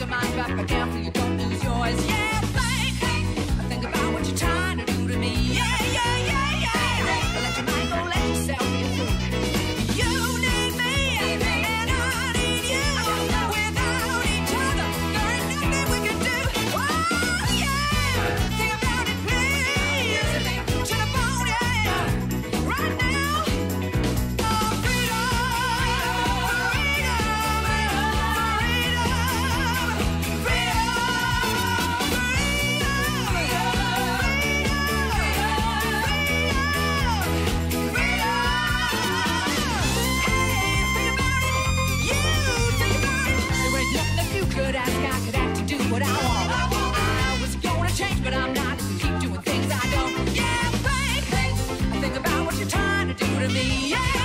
mind, but be careful you don't lose yours. Yeah, think about what you're trying to do to me. Yeah, yeah, yeah, yeah. Let your mind go, let yourself be a fool. You need me, and I need you. Without each other, there ain't nothing we can do. Oh, yeah. Think about it, please. To the bone, yeah. Right now. Oh, freedom, freedom, could ask, I could have to do what I want. I was gonna change, but I'm not. Keep doing things I don't. Yeah, think about what you're trying to do to me. Yeah.